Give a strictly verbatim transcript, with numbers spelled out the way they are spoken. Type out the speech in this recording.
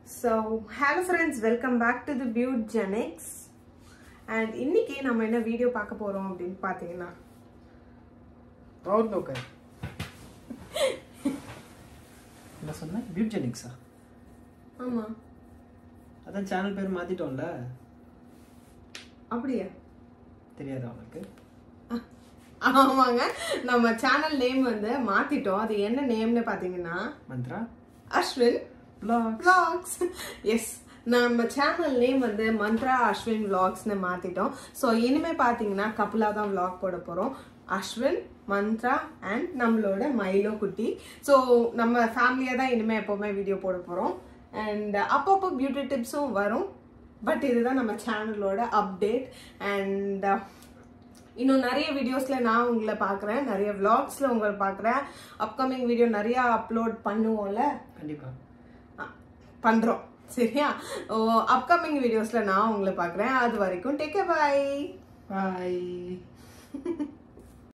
So, hello friends, welcome back to the Beautgenics. And இன்னைக்கு நம்ம என்ன வீடியோ பார்க்க போறோம் அப்படினு பாத்தீங்கன்னா ரவுண்ட் ஓகே. என்ன சொன்ன? Beautgenics-ஆ? ஆமா. அதான் சேனல் பேர் மாத்திட்டோம்ல. அப்படியே? தெரியாதா உங்களுக்கு? ஆமாங்க. நம்ம சேனல் நேம் வந்து மாத்திட்டோம். அது என்ன நேம்னு பாத்தீங்கன்னா மந்த்ரா அஸ்வின் vlogs. Yes. நம்ம சேனல் நேம் வந்து மந்த்ரா அஸ்வின் vlogsனு மாத்திட்டோம். சோ இனிமே பாத்தீங்கன்னா கப்பலா தான் vlog போட போறோம். அஸ்வின், மந்த்ரா அண்ட் நம்மளோட மைலோ குட்டி. சோ நம்ம ஃபேமிலியா தான் இனிமே எப்பவுமே வீடியோ போட போறோம். அண்ட் அப்பப்போ பியூட்டி டிப்ஸும் வரும். பட் இதுதான் நம்ம சேனலோட அப்டேட். அண்ட் இன்னும் நிறைய வீடியோஸ்ல நான் உங்களை பார்க்குறேன், நிறைய vlogsல உங்களை பார்க்குறேன். அப்கமிங் வீடியோ நிறைய அப்லோட் பண்ணுவோம்ல, கண்டிப்பா பண்றோம். சரியா? ஓ அப்கமிங் வீடியோஸ்ல நான் உங்களை பார்க்குறேன். அது வரைக்கும் டேக் கேர், பை பை.